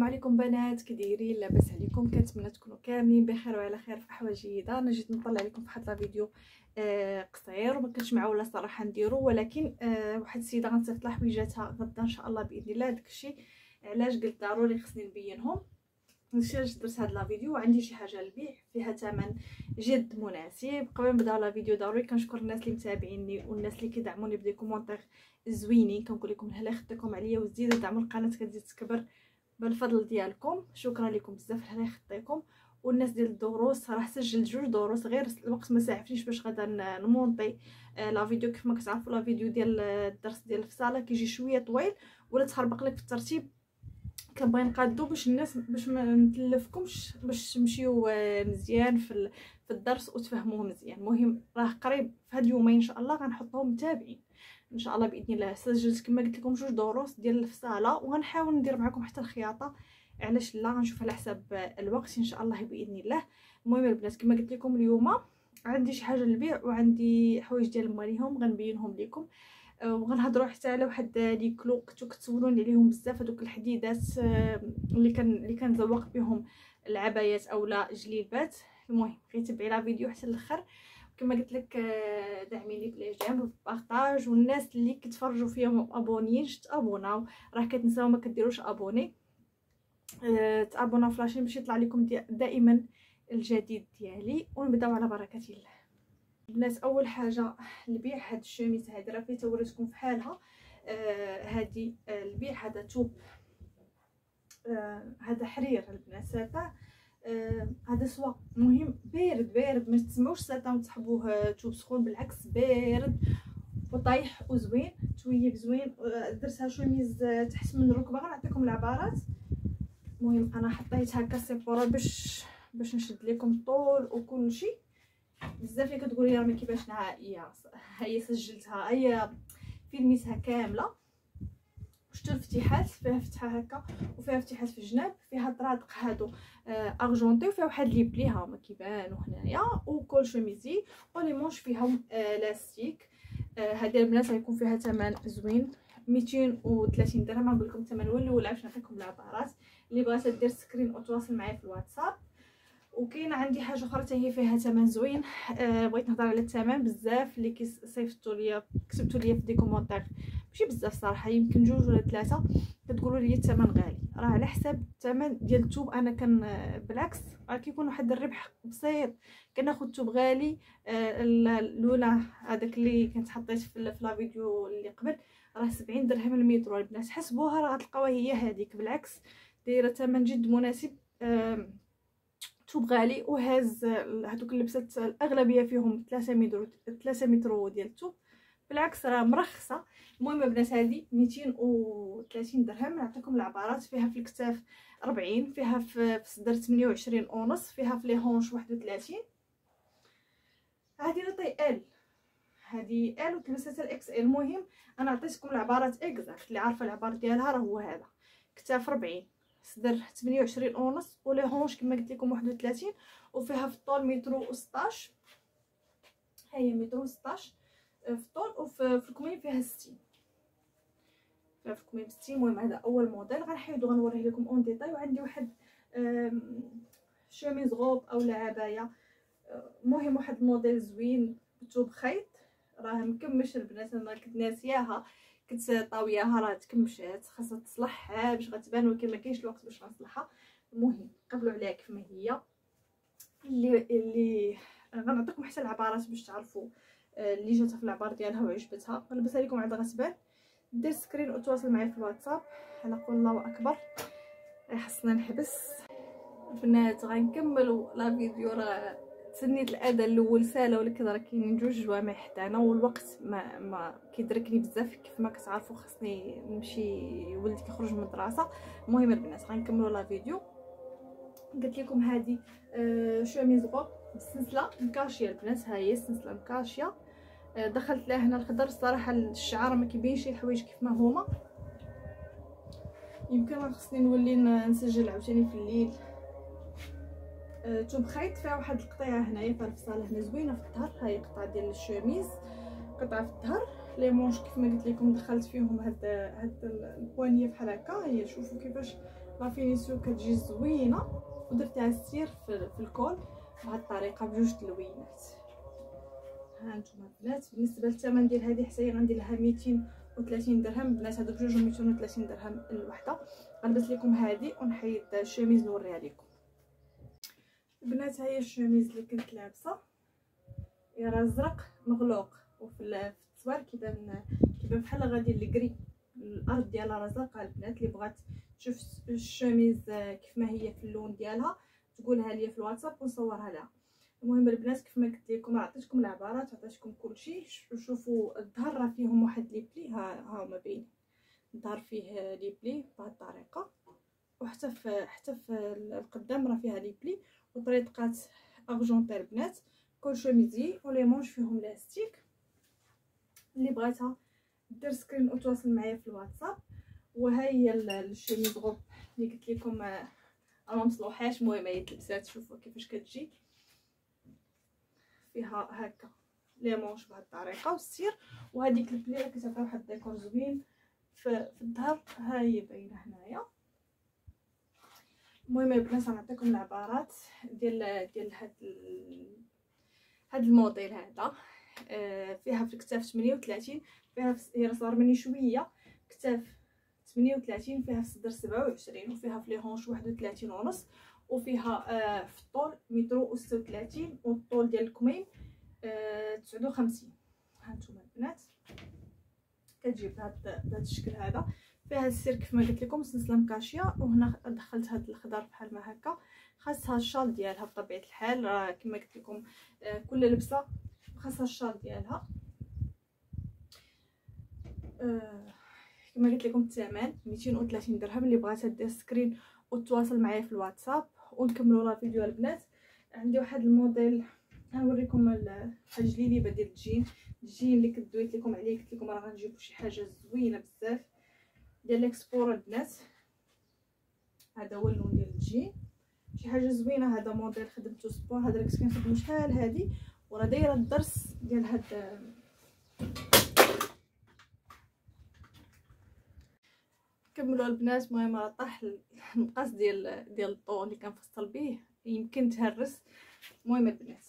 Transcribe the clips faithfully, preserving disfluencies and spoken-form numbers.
عليكم بنات، كي دايرين؟ لاباس عليكم؟ كنتمنى تكونوا كاملين بخير وعلى خير في احوال جيده. انا جيت نطلع عليكم في واحد الفيديو آه قصير وما كنتش معوله صراحه نديرو، ولكن آه واحد السيده غنصيفط لها حويجاتها غدا ان شاء الله باذن الله. داكشي علاش قلت ضروري خصني نبينهم. داكشي علاش درت هذا الفيديو. وعندي شي حاجه للبيع فيها ثمن جد مناسب. قبل ما نبدا الفيديو ضروري كنشكر الناس اللي متابعيني والناس اللي كيدعموني بدي كومونتير زوينين. كنقول لكم الله يخطيكم عليا وزيدوا دعموا القناه كتزيد تكبر بالفضل ديالكم. شكرا لكم بزاف، الله يخطيكم. والناس ديال الدروس راه سجلت جوج دروس، غير الوقت ما ساعفنيش باش غدا نمونطي لا فيديو. كيف ما كتعرفوا لا فيديو ديال الدرس ديال الفصاله كيجي شويه طويل ولا تخربق لك في الترتيب. كنبغي نقادو باش الناس باش ما نتلفكمش، باش تمشيو مزيان في في الدرس وتفهموه مزيان. المهم راه قريب في هاد اليومين ان شاء الله غنحطهم متابعين ان شاء الله باذن الله. سجلت كما قلت لكم جوج دروس ديال الفصاله وغنحاول ندير معكم حتى الخياطه، علاش لا غنشوف على حساب الوقت ان شاء الله باذن الله. المهم البنات كما قلت لكم اليوم عندي شي حاجه للبيع وعندي حوايج ديال ماليهم غنبينهم لكم، وغنهضروا حتى على واحد لي كلو كنتو كتسولوني عليهم بزاف. هذوك الحديدات اللي كان اللي كنزوق بهم العبايات اولا جليبات. المهم غيتبعي لا فيديو حتى الاخر. كما قلت لك دعميني بالاعجاب والبارطاج، والناس اللي كتفرجوا فيا ابونيين تابوناو، راه كتنساو ما كديروش ابوني. أه تابوناو في لاشين باش يطلع لكم دائما الجديد ديالي. ونبداو على بركه الله البنات. اول حاجه البيع هاد الشميس هادي راه فيها توريتكم في حالها. آه هادي البيع هذا توب، آه هذا حرير البنات ساتان. آه هذا سوا مهم بارد بارد، ما تسمعوش ساتان وتحبوه توب سخون، بالعكس بارد وطايح وزوين تويب زوين. آه درتها شميز تحت من الركبه، غنعطيكم العبارات. المهم انا حطيت هكا سيبورا باش باش نشد لكم الطول وكل شيء. بزاف اللي كتقولي لي راه ما كيبانش نهائيا، هي سجلتها هي فيلميتها كامله. شفتوا الفتحات فيها فتحه هكا وفيها فتحات في الجناب، فيها طرادق هادو آه ارجونتي وفيها واحد لي بلي ها ما كيبانوا هنايا، وكل شوميزي ولي مونش فيهم آه لاستيك. آه هذه البنات غيكون فيها ثمن زوين ميتين وثلاثين درهم. نقول لكم الثمن هو الاول علاش نعطيكم العبارات. اللي بغات دير سكرين او تواصل معايا في الواتساب. وكاين عندي حاجه اخرى حتى هي فيها ثمن زوين. أه بغيت نهضر على الثمن. بزاف اللي كيصيفطوا لي كتبتوا لي في دي كومونتير ماشي بزاف صراحه، يمكن جوج ولا ثلاثه، كتقولوا لي الثمن غالي. راه على حساب الثمن ديال الثوب. انا كان بالعكس راه كيكون واحد الربح بسيط. كناخذ الثوب غالي. أه الاولى هذاك اللي كنت حطيت في لا فيديو اللي قبل راه سبعين درهم المتر. البنات حسبوها راه غتلقاوها هي هذيك، بالعكس دايره ثمن جد مناسب. أه توب غالي وهاز هذوك اللبسات الاغلبيه فيهم ثلاثة متر ثلاثة متر ديال الثوب، بالعكس راه مرخصه. المهم البنات هذه ميتين وثلاثين درهم. نعطيكم العبارات. فيها في الكتاف أربعين، فيها في الصدر ثمانية وعشرين ونص، فيها في لي هونش واحد وثلاثين. هذه لطي ال، هذه ال وتلبسها حتى الاكس ال. المهم انا عطيتكم العبارات اكزاكت اللي عارفه العبار ديالها راه هو هذا. كتاف أربعين، صدر ثمانية وعشرين ونص، ولي هونش كما قلت لكم واحد وثلاثين، وفيها في الطول متر وستاش. هي متر وستاش في الطول، وفي في الكميم فيها ستين، فيها في الكميم ستين. المهم هذا اول موديل غنحيدو غنوريه لكم اون ديتاي. وعندي واحد شوميز غوب اولا عبايه. المهم واحد الموديل زوين بثوب خيط، راه مكمش البنات. انا كنت ناسياها، كنت طاوياها راه تكمشات، خاصها تصلح باش غتبان، ولكن ما كاينش الوقت باش نصلحها. المهم قبلوا عليها كيف ما هي. اللي اللي غنعطيكم حتى العبارات باش تعرفوا اللي جاتها في العبار ديالها وعجبتها. غنلبسها لكم عاد غتبان. دير سكرين وتواصل معايا في الواتساب. انا نقول الله اكبر، خصنا نحبس البنات. غنكملوا لا فيديو. راه تسنيت الاذان الاول ساله، ولكن راه كاينين جوج جوامع حدانا والوقت ما ما كيدركني بزاف. كيف ما كتعرفوا خصني نمشي، ولدي كيخرج من المدرسه. المهم البنات غنكملوا لا فيديو. قلت لكم هذه آه شوميز غوب بالسلسله مكاشيه البنات. ها هي السلسله مكاشيه. آه دخلت لها هنا الخضر. الصراحه الشعار ما كيبينش الحوايج كيف ما هما. يمكن خصني نولي نسجل عاوتاني في الليل. آه توب خيط فيها واحد القطيعه هنايا في الفصاله هنا زوينه في الظهر. ها هي قطعه ديال الشوميز، قطعه في الظهر. لي مونش كيف ما قلت لكم دخلت فيهم هاد هاد البوانيه بحال هكا. هي شوفوا كيفاش لا فينيسيون كتجي زوينه، ودرتها السير في, في الكول بهذه الطريقه بجوج تلوينات. ها انتم البنات بالنسبه للثمن ديال هذه حتى هي غندير لها ميتين وثلاثين درهم. البنات هادو بجوج ميتين وثلاثين درهم الوحده. غنلبس لكم هذه ونحيد الشميز نوريها لكم. البنات ها هي الشميز اللي كنت لابسه، يرى ازرق مغلوق، وفي التصوير كيبان كيبان بحال غادي لكري، الارض ديالها راه زرقاء. البنات اللي بغات تشوف الشميز كيف ما هي في اللون ديالها تقولها لي في الواتساب ونصورها لها. المهم البنات كيف ما قلت لكم عطيتكم العبارات عطيتكم كلشي. شوفوا الظهر راه فيهم واحد لي بلي، ها ها هما باين الظهر فيه لي بلي بهذه الطريقه، وحتى في حتى في القدام راه فيها لي بلي وطريقات ارجونتير. بنات كل شميزي ولي مونش فيهم لاستيك. اللي بغاتها دير سكرين وتواصل معايا في الواتساب. وها هي الشميز غوب اللي قلت لكم راه ما مصلوحاش، المهم هي تلبسات. شوفوا كيفاش كتجي فيها هكا لي مونش بهذه الطريقه والسير، وهذيك البلي راه كتعطي واحد الديكور زوين في, في الظهر، ها هي باينه هنايا. المهم البنات غنعطيكم العبارات ديال ديال هاد هاد الموديل هذا. آه فيها في الكتاف ثمانية وثلاثين، فيها في هي صغر مني شويه، كتاف ثمانية وثلاثين، فيها في الصدر سبعة وعشرين، وفيها في لي هونش واحد وثلاثين ونص، وفيها آه في الطول متر وستة وثلاثين، والطول ديال الكميم آه تسعة وخمسين. هانتوما البنات كتجي بهذا بهذا الشكل هذا. فيها السير كيف ما قلت لكم سلسله مكاشيه، وهنا دخلت هذا الخضر بحال ما هكا. خاصها الشال ديالها بطبيعه الحال، راه كما قلت لكم آه كل لبسه خاصها الشال ديالها. آه كما قلت لكم الثمن ميتين وثلاثين درهم. اللي بغاتها دير سكرين وتواصل معايا في الواتساب ونكملوا لا فيديو البنات. عندي واحد الموديل غنوريكم الحاجه جليليبه ديال الجين الجين اللي كنت دويت لكم عليه، قلت لكم راه غنجيبوا شي حاجه زوينه بزاف ديال ليكسبور البنات. هذا هو اللون ديال الجين، شي حاجه زوينه. هذا موديل خدمته سبور، هذا اللي كنت كنخدمو شحال هادي، وراه دايره الدرس ديال هاد كملوا البنات. المهم راه طاح المقاس ديال ديال الطو اللي كنفصل به، يمكن تهرس. المهم البنات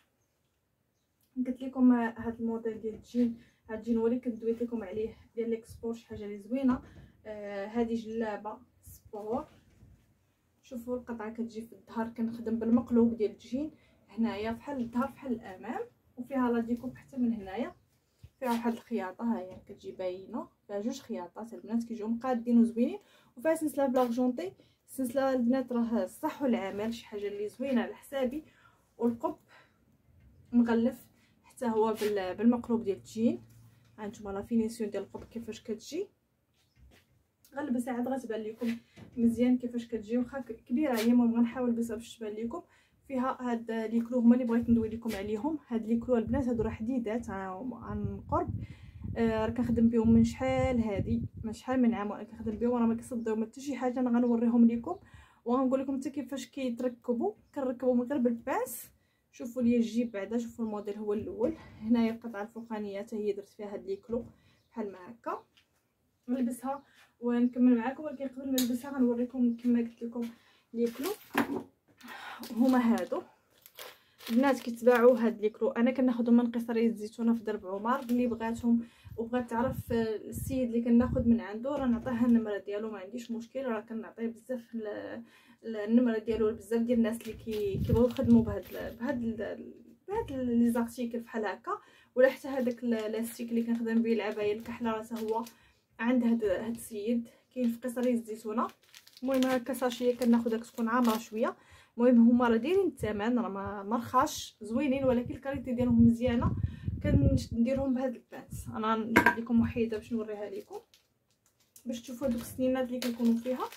قلت لكم هذا الموديل ديال الجين، هاد الجين هو اللي كنت دويت لكم عليه ديال ليكسبور، شي حاجه اللي زوينه. آه هذه جلابه سبور. شوفوا القطعه كتجي في الظهر، كنخدم بالمقلوب ديال الجين هنايا بحال الظهر بحال الامام، وفيها لا ديكوب حتى من هنايا. فيها واحد الخياطه ها هي كتجي باينه، فيها جوج خياطات البنات كيجيو مقادين وزوينين، وفيها سلسله بلاغجونطي. السلسله البنات راه الصح والعمل شي حاجه اللي زوينه على حسابي، والقب مغلف حتى هو بالمقلوب ديال الجين. هانتوما لا فينيسيون ديال القب كيفاش كتجي. غنلبسها عاد غتبان لكم مزيان كيفاش كتجي، واخا كبيره هي. المهم غنحاول نلبسها باش تبان لكم. فيها هاد لي كلو هما اللي بغيت ندوي لكم عليهم. هاد لي كلو البنات هادو راه حديدات عن قرب، آه راه كنخدم بهم من شحال هادي من شحال من عام وانا كنخدم بهم، راه ما كيصديو حتى شي حاجه. انا غنوريهم لكم وغنقول لكم حتى كيفاش كيتركبوا. كنركبهم غير بالباس. شوفوا لي الجيب بعدا، شوفوا الموديل هو الاول. هنايا القطعه الفوقانيه حتى هي درت فيها هاد لي كلو بحال ما هكا. نلبسها ونكمل معكم، ولكن قبل ما نلبسها غنوريكم كما قلت لكم لي كلو هما هادو. البنات كيتباعوا هاد لي كلو، انا كناخذهم من قصريه الزيتونه في درب عمر. اللي بغاتهم وبغات تعرف السيد اللي كناخذ من عنده راه نعطيها النمره ديالو، ما عنديش مشكل. راه كنعطيه بزاف النمره ديالو لبزاف ديال الناس اللي كيبغيو يخدموا بهاد بهاد بهاد لي زارتيكل بحال هكا. ولا حتى هذاك لاستيك اللي كنخدم به العبايه الكحله راه هو عند هاد هاد السيد كاين في قصريه الزيتونه. المهم هكا ساشيه كناخذها كتكون عامره شويه. المهم هما راه دايرين الثمن، راه ما مرخاش زوينين، ولكن الكاليتي ديالهم مزيانه. كنديرهم بهاد البانس. انا نجيب لكم وحيده باش نوريها لكم باش تشوفوا دوك السنينات اللي كيكونوا فيها.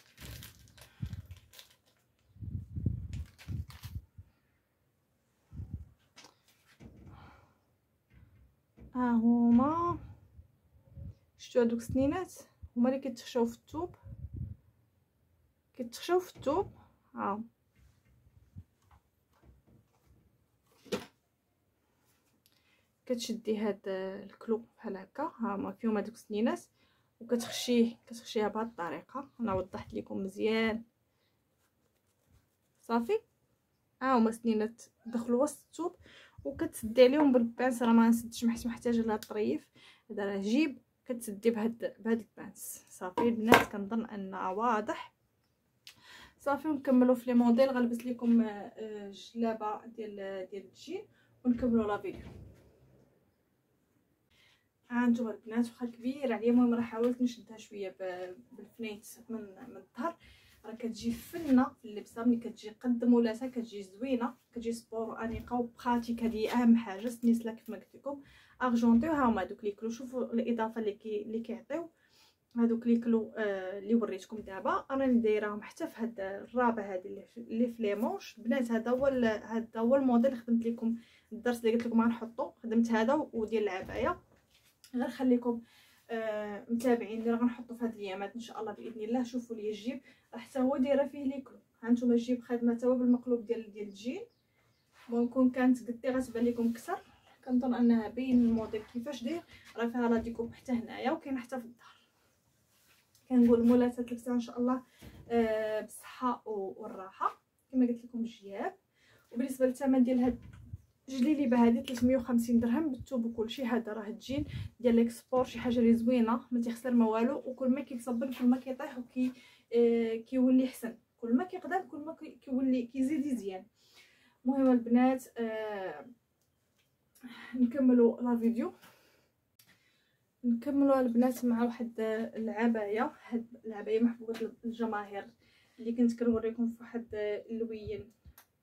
ها هما شفتوا هادوك السنينات هما اللي كيتخشاو في الثوب، كيتخشاو في الثوب. ها كتشدي هاد الكلو بحال هكا، ها هما فيهم هادوك السنينات. وكتخشيه كتخشيها بهذه الطريقه. انا وضحت لكم مزيان صافي. ها هما سنينات دخلوا وسط الثوب وكتسدي عليهم بالبانس. راه ما نسدش حيت محتاجه لهاد الطريف. هذا راه جيب كتسدي بهاد بهاد البانس صافي البنات. كنظن ان واضح صافي. ونكملوا في لي موديل. غنلبس لكم الجلابه ديال ديال الجين ونكملوا لا فيديو. ها انتم البنات واخا كبير عليا. المهم راه حاولت نشدها شويه بالفنيت من من الظهر. راه كتجي فنه في اللبسه ملي كتجي قد مولاتها كتجي زوينه كتجي سبور وانيقه وبراتيك. هذه اهم حاجه. سنيسلا كيف ما قلت لكم ارجونتي. ها هما دوك لي كلو. شوفوا الاضافه اللي كي اللي كيعطيو هذوك لي كلو آه اللي وريتكم دابا. راني دايراهم حتى في هاد الرابع هذه اللي في اللي في لي مونش بنات. هذا هو هذا هو الموديل اللي خدمت لكم الدرس اللي قلت لكم غنحطو. خدمت هذا وديال العبايه. غير خليكم آه متابعين اللي راه غنحطو في هاد الايامات ان شاء الله باذن الله. شوفوا لي الجيب راه حتى هو دايره فيه لي كلو. ها نتوما الجيب خادمه حتى هو بالمقلوب ديال ديال الجين. ممكن كانت قدي غتبان لكم كثر. كنظن انها باين الموديل كيفاش داير. راه فيها لا ديكوب حتى هنايا وكاين حتى في الظهر. كنقول مولاتها تلبسها ان شاء الله آه بالصحه والراحه كما قلت لكم الجياب. وبالنسبه للثمن ديال هاد جليليبه هذه ثلاثمية وخمسين درهم بالثوب وكلشي. هذا راه الجين ديال ليكسبور شي حاجه اللي زوينه ما تيخسر ما والو. وكل ما كيتصبن كل ما كيطيح وكي آه كيولي حسن. كل ما كيقدم كل ما كيولي كيزيد يزيان. المهم البنات آه نكملوا لا فيديو. نكملوا البنات مع واحد العبايه. هاد العبايه محبوبه الجماهير اللي كنت كنوريكم في واحد اللوين.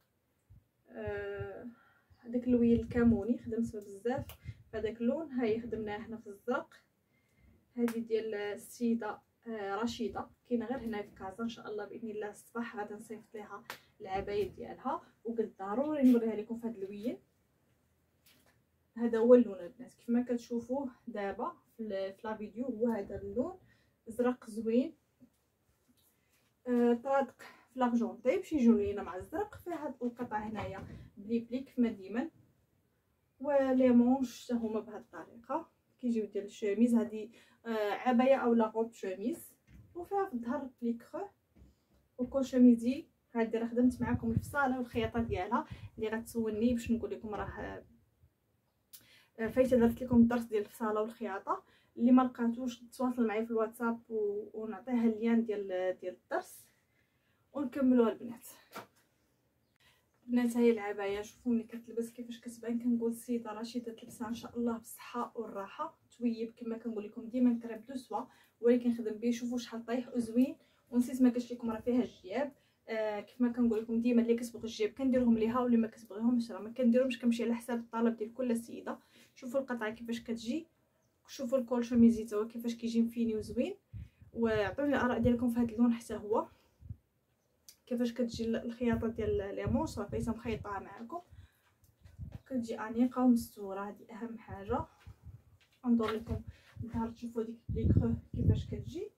آه هذاك اللوين الكاموني خدمت بزاف بهذاك اللون. هاي خدمناه هنا في الزرق. هذه ديال السيده آه رشيده كاينه غير هنا في كازا. ان شاء الله باذن الله الصباح غادي نصيفط ليها العبايه ديالها وقلت ضروري نوريها لكم في هذا اللوين. هذا هو اللون البنات كيف ما كتشوفوه دابا في لا فيديو. هو هذا اللون ازرق زوين آه طرادق في لاغجونطي باش يجيو لينا مع الزرق. فيه هاد القطع هنايا بلي بلي كيف ما ديما. ولي مونش حتى هما بهاد الطريقه كيجيو ديال الشوميز. هذه آه عبايه او لا روب شوميز وفيها في الظهر بلي كرو وكل شوميزي. هذه راه خدمت معكم الفصاله والخياطه ديالها اللي غتسولني باش نقول لكم راه فايته درت لكم الدرس ديال الفصاله والخياطه. اللي ما لقاتوش تواصل معايا في الواتساب ونعطيها اللين ديال ديال الدرس ونكملوا البنات. البنات هاي العبايه شوفوا ملي كتلبس كيفاش كتبان. كنقول السيده رشيده تلبسها ان شاء الله بالصحه والراحه. تويب كما كنقول لكم ديما كريب دو سوا ولكن خدم به. شوفوا شحال طايح وزوين. ونسيت ما قلت لكم راه فيها الجياب. آه كيف ما كنقول لكم ديما اللي كتبغي الجيب كنديرهم ليها واللي ما كتبغيهمش راه ما كنديرهمش. كنمشي على حساب الطلب ديال كل سيده. شوفوا القطعه كيفاش كتجي. شوفوا الكول شوميزي تا هو كيفاش كيجي مفيني وزوين. وعطوني الاراء ديالكم في هذا اللون حتى هو كيفاش كتجي الخياطه ديال لي مونش. راه بقيت مخيطاها معكم كتجي انيقه ومستوره. هذه اهم حاجه. ندور لكم الظهر تشوفوا ديك لي كرو كيفاش كتجي.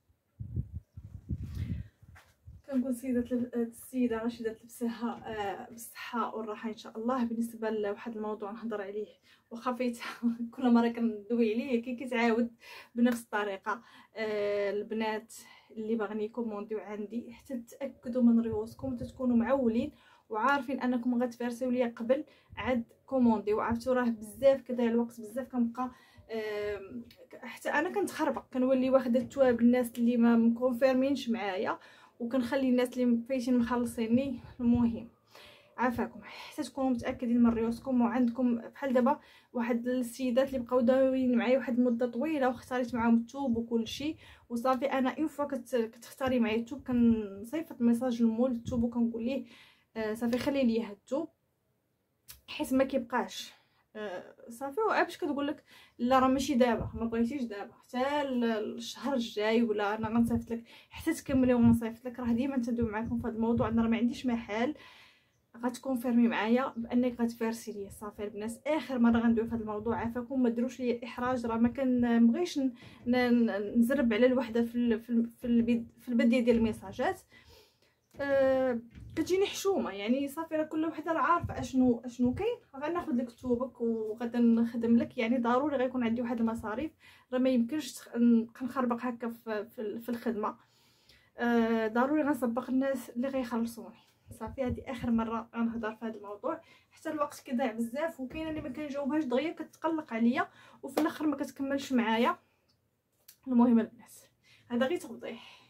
كنقول سيده السيده رشيده تلبسها آه بالصحه والراحه ان شاء الله. بالنسبه لواحد الموضوع نهضر عليه واخا فايت كل مره كندوي عليه كي كيتعاود بنفس الطريقه. آه البنات اللي باغيين يكومونديو عندي حتى تاكدوا من ريوسكم تتكونوا معولين وعارفين انكم غتفرسيو ليا قبل عاد كوموندي. وعرفتوا راه بزاف كدا الوقت بزاف كنبقى آه حتى انا كنتخربق كنولي واخده التواب الناس اللي ما مكونفيرمينش معايا وكنخلي الناس اللي فايتين مخلصيني. المهم عافاكم حتى تكونوا متاكدين من ريوسكم. وعندكم بحال دابا واحد السيدات اللي بقاو داويين معايا واحد المده طويله واختاريت معاهم الثوب وكل شيء وصافي. انا اون فوا كتختاري معايا الثوب كنصيفط ميساج للمول الثوب وكنقول ليه آه صافي خلي لي هاد الثوب حيت ما كيبقاش آه صافي. وعا كتقول لك لا راه ماشي دابا ما بغيتيش دابا حتى الشهر الجاي ولا انا غنصيفط لك حتى تكملي ونصيفط لك. راه ديما تندوي معكم في هذا الموضوع. انا راه ما عنديش محال غتكونفيرمي معايا بانك غتفارسي ليا صافي. البنات اخر مره غندوي في هذا الموضوع عافاكم ما ديروش لي احراج. راه ما كنبغيش نزرب على الوحده في في في البدايه ديال الميساجات. آه كتجيني حشومه، يعني صافي راه كل وحده راه عارفه اشنو اشنو كاين. غناخذ لك كتوبك وغادا نخدم لك، يعني ضروري غيكون عندي واحد المصاريف، راه ما يمكنش نبقى نخربق هكا في, في, في الخدمه. آه ضروري غنسبق الناس اللي غيخلصوني. صافي هذه اخر مره غنهضر في هذا الموضوع، حتى الوقت كيضيع بزاف، وكاينه اللي ما كنجاوبهاش دغيا كتقلق عليا وفي الاخر ما كتكملش معايا. المهم البنات هذا غير توضيح.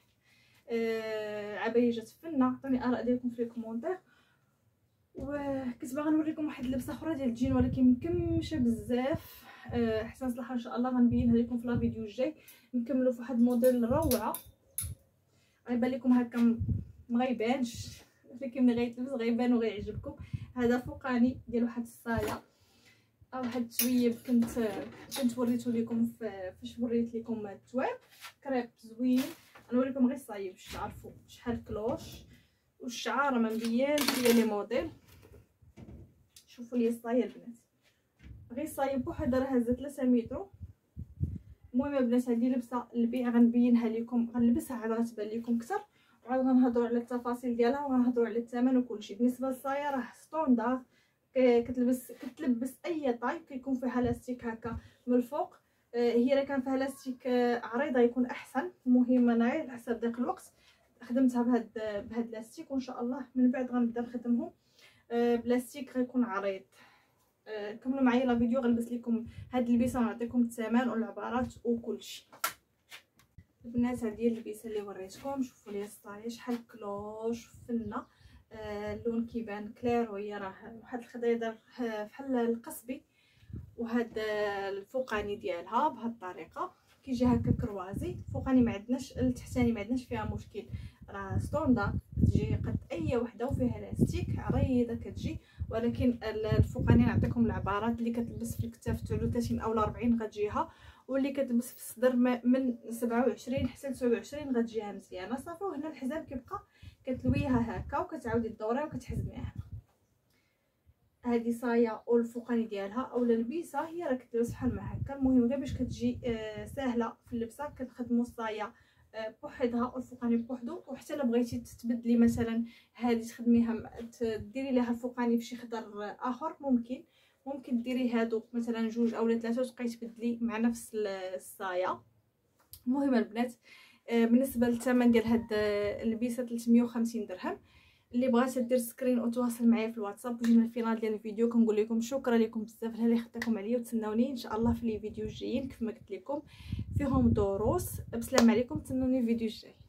آه عبايه جات فنه، عطوني اراء ديالكم في الكومونتير. وكنت باغا نوريكم واحد اللبسه اخرى ديال الجين ولكن مكمشه بزاف. آه حتى نصلحها ان شاء الله غنبينها لكم في لا فيديو الجاي. نكملوا في واحد الموديل روعه، غيبان لكم هكا ما غيبانش، ولكن ملي غيتلبس غيبان وغيعجبكم. هذا فوقاني ديال واحد الصايه او واحد التويب، كنت كنت وريته لكم فاش وريت لكم التواب كريب زوين. نوريكم غير الصايب باش تعرفوا شحال كلوش، والشعار ما مبينش ليا لي موديل. شوفوا لي الصايه البنات، غير الصايب بوحدها راه هازه ثلاثة متر. المهم البنات هذه لبسه البيع غنبينها لكم، غنلبسها عاد غتبان لكم اكثر، وعاد غنهضروا على التفاصيل ديالها وغنهضروا على الثمن وكلشي. بالنسبه للصايه راه ستوندار، كتلبس كتلبس اي طاي، كيكون فيها لاستيك هكا من الفوق. هي راه كان فيها لاستيك عريضه يكون احسن. المهم انا على حسب داك الوقت خدمتها بهاد بهاد لاستيك، وان شاء الله من بعد غنبدا نخدمهم بلاستيك غيكون عريض. كملوا معايا لا فيديو، غنلبس لكم هاد اللبسه ونعطيكم الثمن والعبارات وكلشي. البنات هذه اللبسه اللي وريتكم، شوفوا لي الصايه شحال كلوش فنه. آه اللون كيبان كلير، وهي راه واحد الخضيضر بحال القصبي، وهاد الفوقاني ديالها بهاد الطريقه كيجي هكا كروازي. الفوقاني ما عندناش، التحتاني ما عندناش فيها مشكل، راه ستوندار تجي قد اي وحده وفيها لاستيك عريضه كتجي. ولكن الفوقاني نعطيكم العبارات اللي كتلبس في الكتاف ثلاثة وثلاثين اولا أربعين غتجيها، واللي كتلبس في الصدر من سبعة وعشرين حتى تسعة وعشرين غتجيها مزيانه. صافي وهنا الحزام كيبقى كتلويها هكا وكتعاودي تدوريها وكتحزميها. هذه صايه والفوقاني ديالها اولا لبيسه هي راه كتلبس بحال ما هكا. المهم غير باش كتجي آه سهله في اللبسه كنخدموا الصايه آه بوحدها والفوقاني بوحدو. وحتى الا بغيتي تبدلي مثلا هذه تخدميها ديري لها الفوقاني في شي خضر اخر، ممكن ممكن ديري هادو مثلا جوج اولا ثلاثه وتبقاي تبدلي مع نفس الصايه. المهم البنات آه بالنسبه للثمن ديال هاد اللبسه ثلاثمية وخمسين درهم. اللي بغات دير سكرين او تواصل معايا في الواتساب. وجينا الفينال ديال الفيديو، كنقول لكم شكرا لكم بزاف على اللي خدتكم عليا، وتسناوني ان شاء الله في لي فيديو الجايين كيف ما قلت لكم فيهم دروس. بسلام عليكم، تسنوني الفيديو الجاي.